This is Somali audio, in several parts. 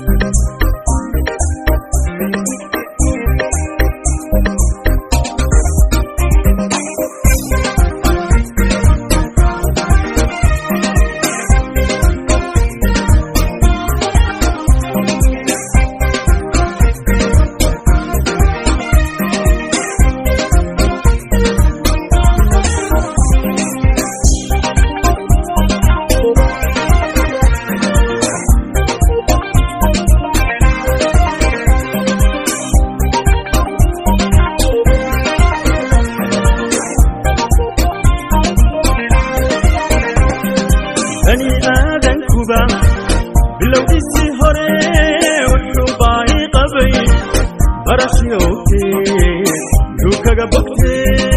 بني آدم كوبا بلو إسي هوري وحباي قبي برشيوكي دوكا قبوكتي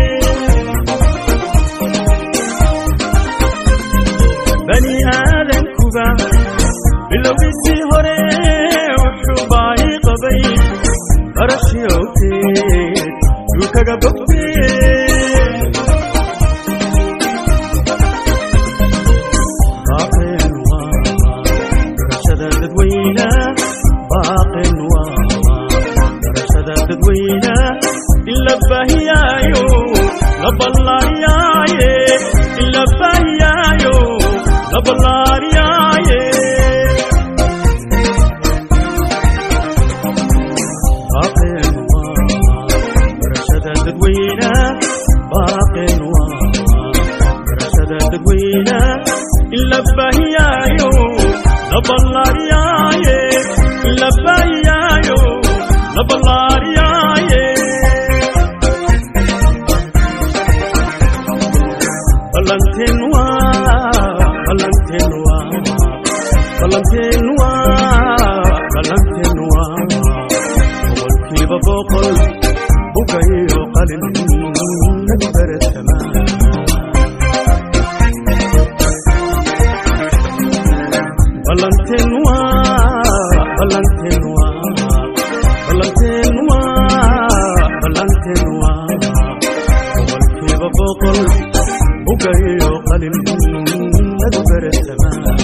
بني آدم كوبا بلو إسي هوري وحباي قبي برشيوكي دوكا قبوكتي Bahiyayo, labalariyaye, illa bahiyayo, labalariyaye. Baqinwa, barashada dadweyna, baqinwa, barashada dadweyna, illa bahiyayo, labalariyaye, illa bahiyayo, labalariyaye. Valentinwa, Valentinwa, Valentinwa, Valentinwa. والكيف فوق بكي وقلب نكبر السماء. Valentinwa, Valentinwa, Valentinwa, Valentinwa. والكيف فوق بكي وقلب أدبر السماء.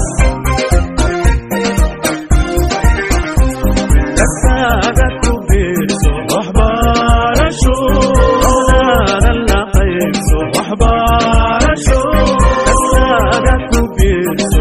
لساقك بيرسو أحبار شو أولاد اللقيب سو أحبار شو لساقك بيرسو